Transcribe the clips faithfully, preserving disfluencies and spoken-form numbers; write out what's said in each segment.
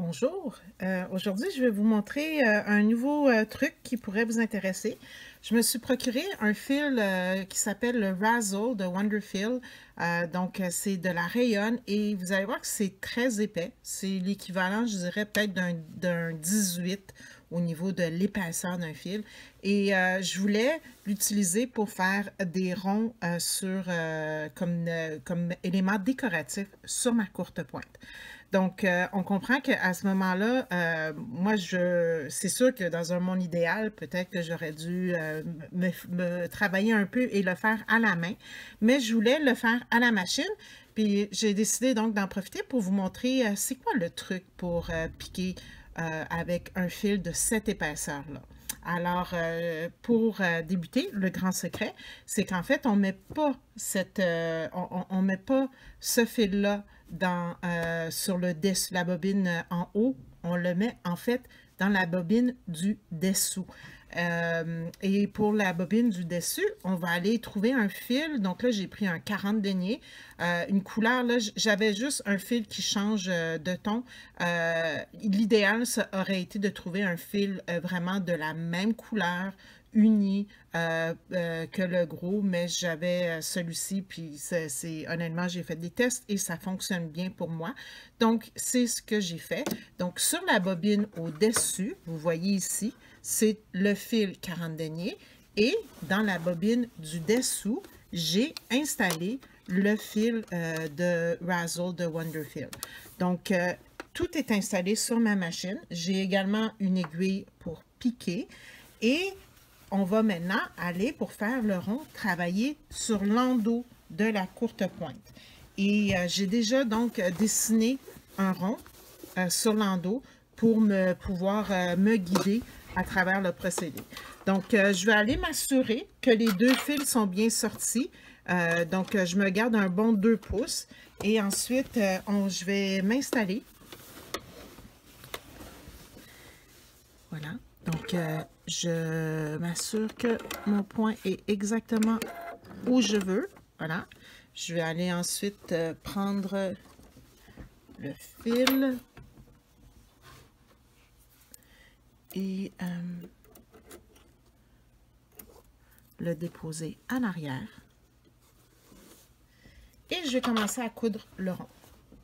Bonjour, euh, aujourd'hui je vais vous montrer euh, un nouveau euh, truc qui pourrait vous intéresser. Je me suis procuré un fil euh, qui s'appelle le Razzle de Wonderfil. Euh, donc euh, c'est de la rayonne et vous allez voir que c'est très épais. C'est l'équivalent, je dirais, peut-être d'un d'un dix-huit au niveau de l'épaisseur d'un fil. Et euh, je voulais l'utiliser pour faire des ronds euh, sur, euh, comme, euh, comme élément décoratif sur ma courte pointe. Donc, euh, on comprend qu'à ce moment-là, euh, moi, je, c'est sûr que dans un monde idéal, peut-être que j'aurais dû euh, me, me travailler un peu et le faire à la main, mais je voulais le faire à la machine. Puis, j'ai décidé donc d'en profiter pour vous montrer euh, c'est quoi le truc pour euh, piquer euh, avec un fil de cette épaisseur-là. Alors, euh, pour euh, débuter, le grand secret, c'est qu'en fait, on met pas cette, euh, on, on, on met pas ce fil-là dans, euh, sur le dessus, la bobine euh, en haut, on le met en fait dans la bobine du dessous. Euh, et pour la bobine du dessus, on va aller trouver un fil. Donc là, j'ai pris un quarante deniers. Euh, une couleur, là, j'avais juste un fil qui change euh, de ton. Euh, L'idéal, ça aurait été de trouver un fil euh, vraiment de la même couleur, uni euh, euh, que le gros, mais j'avais euh, celui-ci, puis c'est honnêtement, j'ai fait des tests et ça fonctionne bien pour moi. Donc, c'est ce que j'ai fait. Donc, sur la bobine au-dessus, vous voyez ici, c'est le fil quarante deniers et dans la bobine du dessous, j'ai installé le fil euh, de Razzle de Wonderfil. Donc, euh, tout est installé sur ma machine. J'ai également une aiguille pour piquer et on va maintenant aller, pour faire le rond, travailler sur l'endos de la courte pointe. Et euh, j'ai déjà donc dessiné un rond euh, sur l'endos pour me pouvoir euh, me guider à travers le procédé. Donc, euh, je vais aller m'assurer que les deux fils sont bien sortis. Euh, donc, euh, je me garde un bon deux pouces. Et ensuite, euh, on, je vais m'installer. Voilà. Donc, euh, je m'assure que mon point est exactement où je veux. Voilà. Je vais aller ensuite euh, prendre le fil et euh, le déposer en arrière. Et je vais commencer à coudre le rond.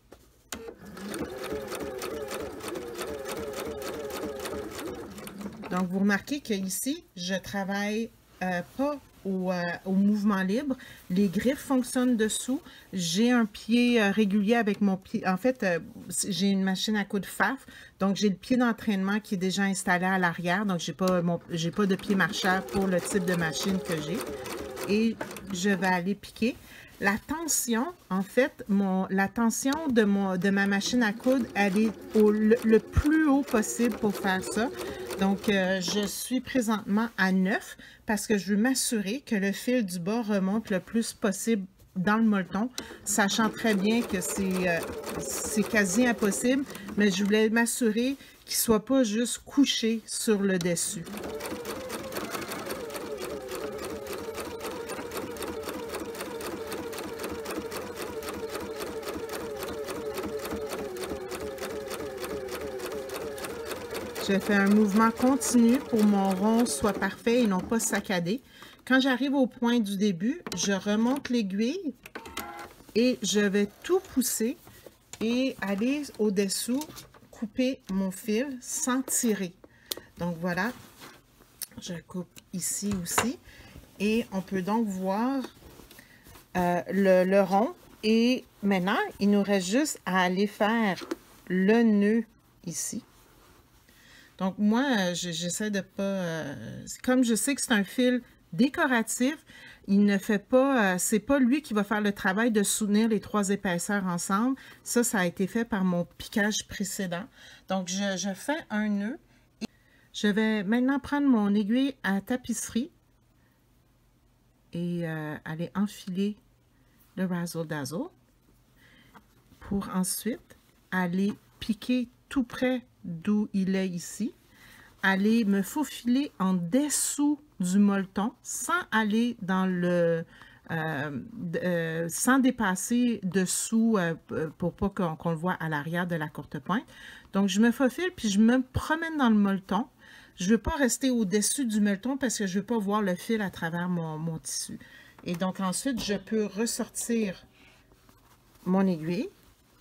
Donc, vous remarquez qu'ici, je travaille euh, pas au, euh, au mouvement libre. Les griffes fonctionnent dessous. J'ai un pied euh, régulier avec mon pied. En fait, euh, j'ai une machine à coudre F A F. Donc, j'ai le pied d'entraînement qui est déjà installé à l'arrière. Donc, je n'ai pas, pas de pied marcheur pour le type de machine que j'ai. Et je vais aller piquer. La tension, en fait, mon, la tension de, mon, de ma machine à coudre, elle est au, le, le plus haut possible pour faire ça. Donc, euh, je suis présentement à neuf parce que je veux m'assurer que le fil du bas remonte le plus possible dans le molleton, sachant très bien que c'est euh, quasi impossible, mais je voulais m'assurer qu'il ne soit pas juste couché sur le dessus. Je fais un mouvement continu pour que mon rond soit parfait et non pas saccadé. Quand j'arrive au point du début, je remonte l'aiguille et je vais tout pousser et aller au-dessous, couper mon fil sans tirer. Donc voilà, je coupe ici aussi et on peut donc voir euh, le, le rond. Et maintenant, il nous reste juste à aller faire le nœud ici. Donc, moi, j'essaie de pas... Euh, comme je sais que c'est un fil décoratif, il ne fait pas... Euh, c'est pas lui qui va faire le travail de soutenir les trois épaisseurs ensemble. Ça, ça a été fait par mon piquage précédent. Donc, je, je fais un nœud. Et je vais maintenant prendre mon aiguille à tapisserie et euh, aller enfiler le Razzle Dazzle pour ensuite aller piquer tout près d'où il est ici, aller me faufiler en dessous du molleton sans aller dans le euh, euh, sans dépasser dessous euh, pour pas qu'on qu'on le voit à l'arrière de la courte pointe. Donc, je me faufile puis je me promène dans le molleton. Je ne veux pas rester au-dessus du molleton parce que je ne veux pas voir le fil à travers mon, mon tissu. Et donc, ensuite, je peux ressortir mon aiguille.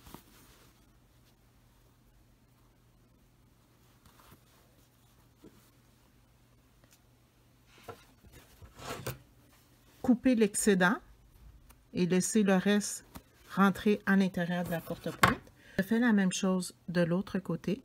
Couper l'excédent et laisser le reste rentrer à l'intérieur de la courte pointe. Je fais la même chose de l'autre côté.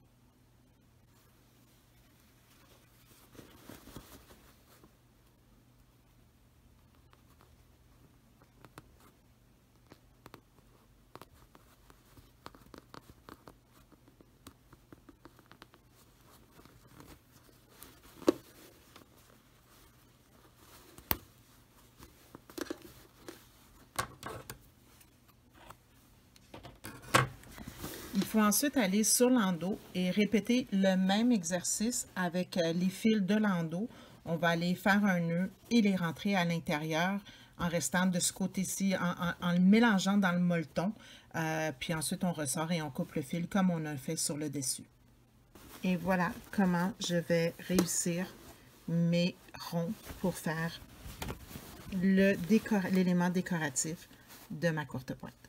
Il faut ensuite aller sur l'endos et répéter le même exercice avec les fils de l'endos. On va aller faire un nœud et les rentrer à l'intérieur en restant de ce côté-ci, en, en, en le mélangeant dans le molleton. Euh, puis ensuite, on ressort et on coupe le fil comme on a fait sur le dessus. Et voilà comment je vais réussir mes ronds pour faire le décor, l'élément décoratif de ma courte pointe.